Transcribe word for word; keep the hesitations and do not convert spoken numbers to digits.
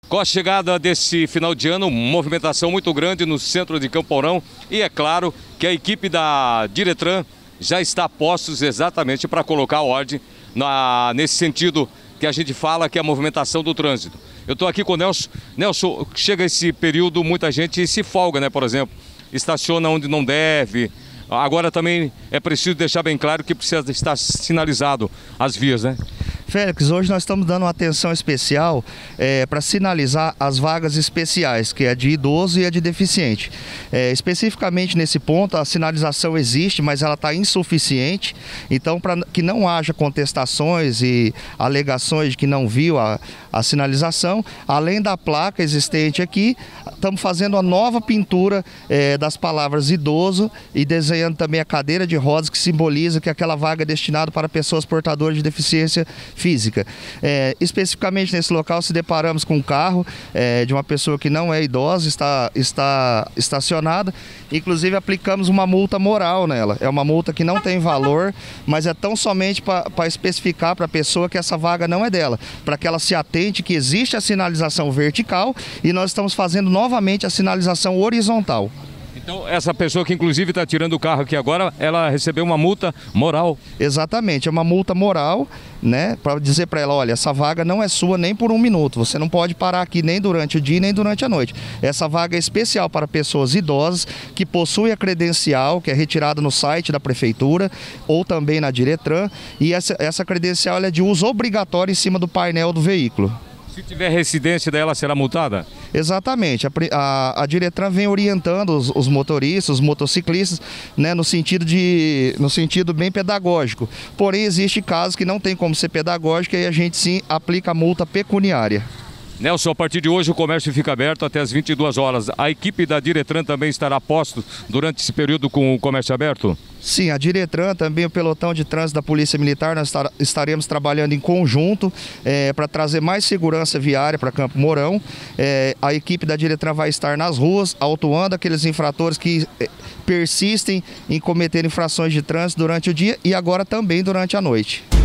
Com a chegada desse final de ano, movimentação muito grande no centro de Campo Mourão e é claro que a equipe da Diretran já está a postos exatamente para colocar ordem na, nesse sentido que a gente fala que é a movimentação do trânsito. Eu estou aqui com o Nelson. Nelson, chega esse período, muita gente se folga, né, por exemplo, estaciona onde não deve. Agora também é preciso deixar bem claro que precisa estar sinalizado as vias, né? Félix, hoje nós estamos dando uma atenção especial é, para sinalizar as vagas especiais, que é de idoso e a de deficiente. É, especificamente nesse ponto, a sinalização existe, mas ela está insuficiente. Então, para que não haja contestações e alegações de que não viu a, a sinalização, além da placa existente aqui, estamos fazendo uma nova pintura é, das palavras idoso e desenhando também a cadeira de rodas, que simboliza que aquela vaga é destinada para pessoas portadoras de deficiência física. É, especificamente nesse local se deparamos com um carro é, de uma pessoa que não é idosa, está, está estacionada, inclusive aplicamos uma multa moral nela. É uma multa que não tem valor, mas é tão somente para especificar para a pessoa que essa vaga não é dela, para que ela se atente que existe a sinalização vertical e nós estamos fazendo novamente a sinalização horizontal. Então, essa pessoa que inclusive está tirando o carro aqui agora, ela recebeu uma multa moral? Exatamente, é uma multa moral, né, para dizer para ela, olha, essa vaga não é sua nem por um minuto, você não pode parar aqui nem durante o dia nem durante a noite. Essa vaga é especial para pessoas idosas que possuem a credencial, que é retirada no site da prefeitura ou também na Diretran, e essa, essa credencial ela é de uso obrigatório em cima do painel do veículo. Se tiver residência dela, será multada? Exatamente. A, a, a Diretran vem orientando os, os motoristas, os motociclistas, né, no sentido de, no sentido bem pedagógico. Porém, existe casos que não tem como ser pedagógico e a gente sim aplica a multa pecuniária. Nelson, a partir de hoje o comércio fica aberto até as vinte e duas horas. A equipe da Diretran também estará a posto durante esse período com o comércio aberto? Sim, a Diretran, também o pelotão de trânsito da Polícia Militar, nós estaremos trabalhando em conjunto é, para trazer mais segurança viária para Campo Mourão. É, a equipe da Diretran vai estar nas ruas, autuando aqueles infratores que é, persistem em cometer infrações de trânsito durante o dia e agora também durante a noite.